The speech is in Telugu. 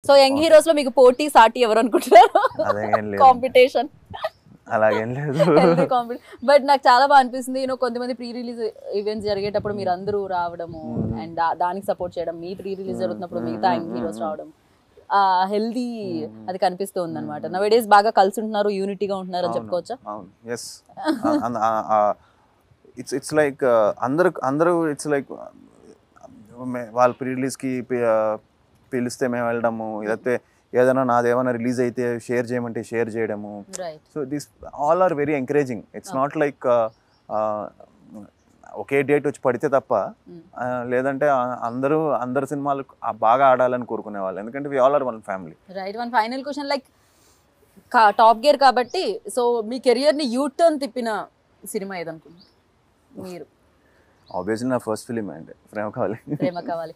సో యంగ్ హీరోస్ లో మీకు పోటీ సాటి ఎవరు అనుకుంటున్నారు? అదేం లేదు, కాంపిటీషన్ అలాగేం లేదు. బట్ నాకు చాలా బాగా అనిపిస్తుంది కొంతమంది ప్రీ రిలీజ్ ఈవెంట్స్ జరిగేటప్పుడు మీరు అందరూ రావడము అండ్ దానికి సపోర్ట్ చేయడం, మీ ప్రీ రిలీజ్ జరుగుతున్నప్పుడు మిగతా యంగ్ హీరోస్ రావడం, హెల్దీ అది కనిపిస్తూ ఉంది అనమాట. నౌ-ఏ-డేస్ బాగా కలిసి ఉంటున్నారు, యూనిటీగా ఉంటున్నారు అని చెప్పుకోవచ్చా? ఎస్, ఇట్స్ లైక్ అందరూ ఇట్స్ లైక్ వాళ్ళ ప్రీ రిలీజ్కి పిలిస్తే మేము వెళ్ళడము, లేకపోతే ఏదైనా నాదేమైనా రిలీజ్ అయితే షేర్ చేయమంటే షేర్ చేయడము. So this all are very encouraging. It's not like ఒకే డేట్ వచ్చి పడితే తప్ప, లేదంటే అందరు సినిమాలు బాగా ఆడాలని కోరుకునే వాళ్ళు, ఎందుకంటే we all are one family. Right. One final question, like top gear కాబట్టి సో మీ కెరియర్ ని యూ టర్న్ తిప్పిన సినిమా ఏదనుకుంటున్నారు మీరు? ఆబ్వియస్లీ నా ఫస్ట్ ఫిలిం అంటే ప్రేమ కావాలి. ప్రేమ కావాలి.